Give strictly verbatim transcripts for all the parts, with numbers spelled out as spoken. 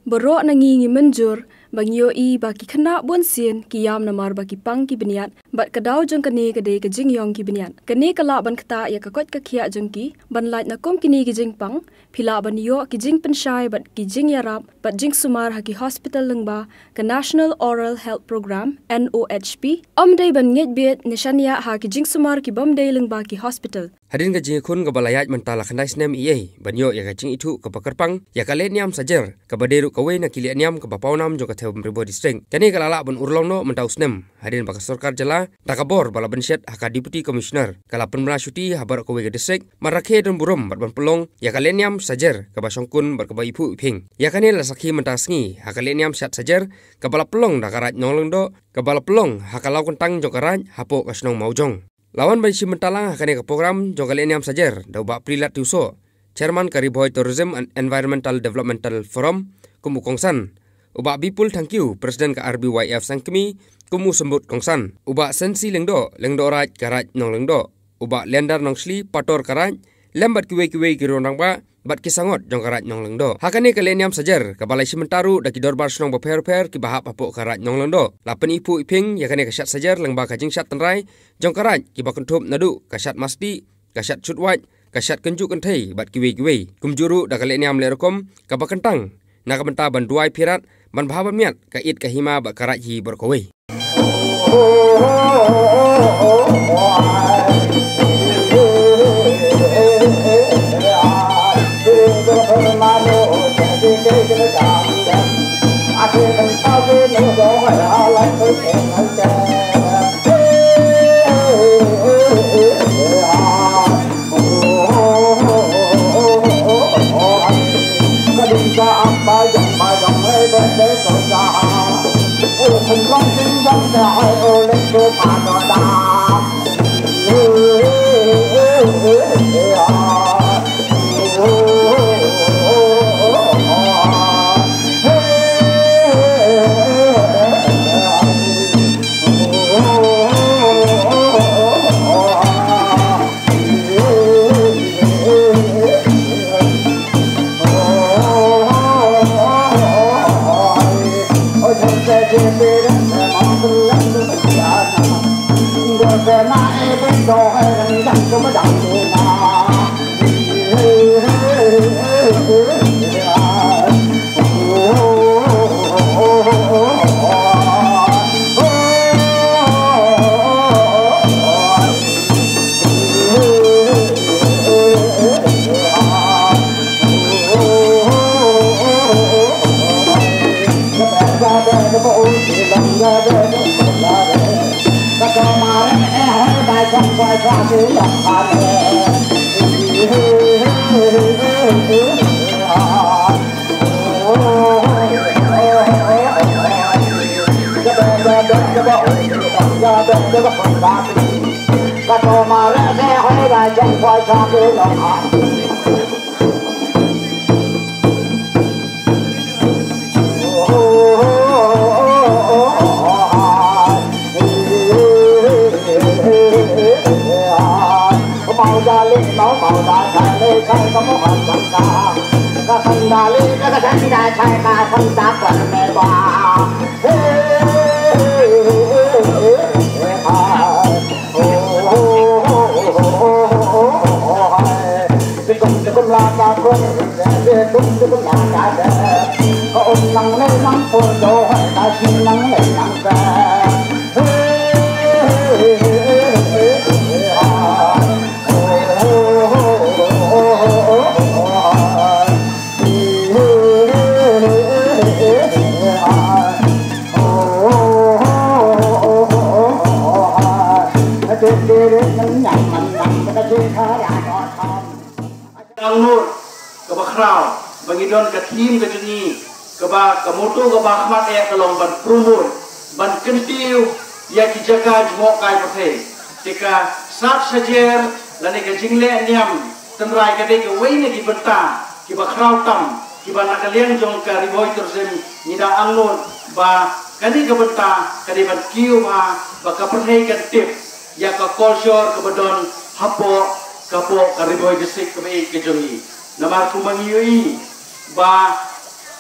berok nangi ngi menjur bagi yoi bagi kena bun sien kiam namar bagi pang ki beniat bat kedau jeng kene kede ke jing yong ki beniat kene kala ban kata ya kakot kakia jeng ki ban lait na kom kini ki jing pang pila ban yo ki jing pensyai bat ki jing yarap bat jing sumar haki hospital lengba ke National Oral Health Program N O H P om dei ban nget bet nishania ha ki jing sumar ki bam dei lengba ki hospital hadin ga jing kun ga balayat mentala khandai snem iye ban yo ya ga jing itu ke pakarpang ya kale niam sajer ke baderu kawe na kili niam ke bapaunam jo ka theo mribo distreng kani kalala ban urlong no mentau snem hadin baka sarkar jala takabor bala benset haka deputy commissioner kala penmra syuti habar kawe ga distreng marakhe dan burum bat ban pelong ya kale niam sajer ke basongkun bar ke baipu iping ya kani la sakhi mentasngi haka le niam sat sajer ke bala pelong da karat nolong do ke bala pelong haka lau kentang jo karat hapo kasnong maujong lawan ban si mentalang hakane ke program jo kale niam sajer da ba prilat tuso chairman Kariboy Tourism and Environmental Developmental Forum kumu kongsan uba bipul thank you presiden ka R B Y F sangkemi kumu sembut kongsan uba sensi lengdo lengdo raj karat nong lengdo uba lendar nong sli pator karat lembat kiwe-kiwe kirondang ba bat kisangot jong karat nong lengdo hakane kaleniam sajar ka balai simentaru daki dorbar snong baper-per ki bahap apok karat nong lengdo lapen ipu iping yakane kasyat sajar lengba kajing syat tenrai jong karat ki bakentup nadu kasyat masdi kasyat chutwat kasyat kenju kenthei bat kiwe-kiwe kumjuru da kaleniam lerokom ka bakentang nak benta banduai pirat ban bahaban miat ka it ka hima ba karat hi berkowe bangidon ka tim ka juni ka ba ka moto ka ba khmat e ka long ban prumur ban kentiu ya ki jaka jmo kai pathe tika sat sajer lane ka jingle niam temrai ka de ka weine ki benta ki ba khrau tam ki ba nakaliang jong ka Kariboy Tourism nida anglon ba kani ka benta ka de ban kiu ba ba ka pathe ka tip ya ka culture ka badon hapo ka po Kariboy district ka be ke jongi namar kumangiyoi ba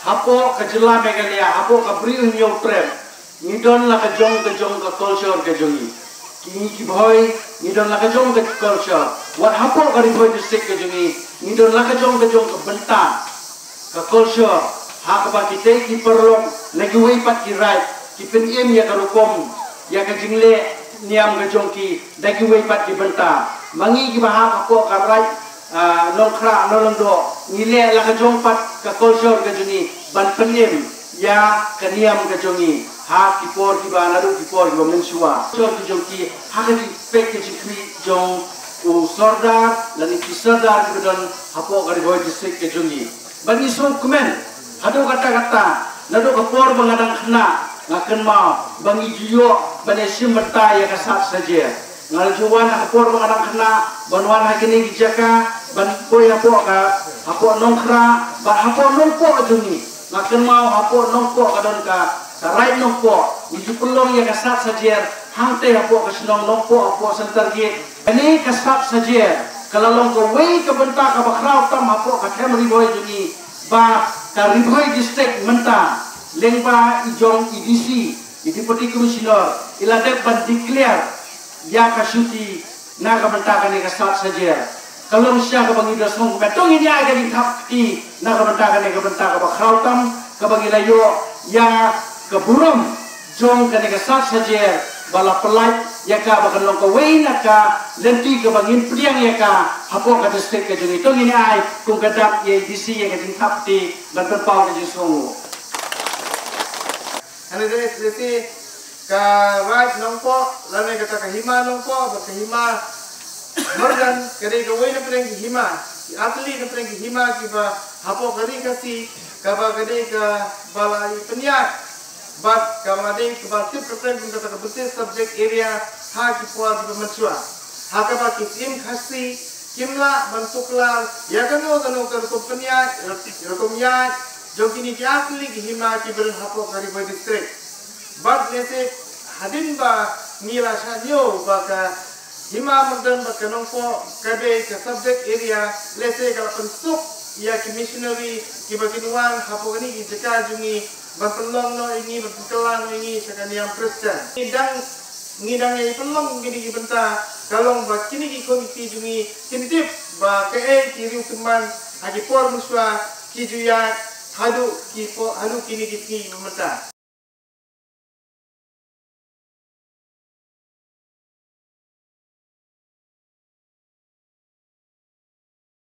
hapo ka jela megalia hapo ka bri nyo prem ngidon la ka jong ka jong ka culture ka jongi kini ki boy ngidon la ka jong ka culture wat hapo ka riboy district ka jongi ngidon la ka jong ka jong ka benta ka culture ha ka ba kita ki perlong lagi wei pat ki right ki pen em ya ka rukom ya ka jingle niam ka jong ki dagi wei pat ki benta mangi ki ba ha hapo ka right nong kra nong do ngile la ka jong pat ka culture ka jongi ban penem ya kaniam ka jongi ha ki por ki ba naru ki por yo mensua culture ki jong ki ha ka ki pek ki ki jong u sordar lani ki sordar ki don hapo ka riboy district ka jongi bagi so komen hado kata-kata nado ka por bangadang khna ngaken ma bangi jiyo bane simberta ya kasat saja ngal juwan ka por bangadang khna banwan ha kini gijaka ban boy hapo ka hapo nongkra ba hapo nongpo jongi ngaken ma hapo nongpo kadon ka sarai nongpo niju pelong ya kasat saja hangte hapo ka sinong nongpo hapo sentar gi ini kasat saja kalalong ko wei ka benta ka bakrau tam hapo ka kemri boy jongi ba ka riboy district menta lengba ijong I D C Deputy Commissioner iladek ban declare ya ka syuti na ka benta ka ni kasat saja kalau siya ka bangi dasong betong ini aga di tapti na ka benta ka ni ka benta ka bakrau tam ka bangi layo ya ka burom jong ka ni kasat saja bala pelai ya ka bakan long ka wei na ka lenti ka bangin priang ya ka hapo ka district ka jong itong ini ay kung kadap ya D C ya ka di tapti ban perpau ka jong Ano din iti ka right nongpo lani kata ka hima nongpo ba ka hima morgan kare ka wei na preng hima atli na preng hima ki ba hapo kari kasi ka ba kare ka balai penyak bat kamade ka ba tip preng kata ka betul subject area ha ki puar ba mansua ha ka ba ki sim khasi kimla bantukla ya kanu kanu ka ko penyak rokomya jokini ki atli ki hima ki ber hapo kari ba district bat lese hadin ba nila sanyo ba ka hima magdan ba kanong po kabe ka subject area lese ka pensuk ya ki missionary ki baginuan hapo kani ki jaka jungi ba pelong no ini ba kelan ini sakani yang Kristen ngidang ngidang ai pelong gini ki benta kalong ba kini ki komiti jungi kimtip ba ke e ki ru teman agi por muswa ki juya hadu ki po hadu kini ki ki benta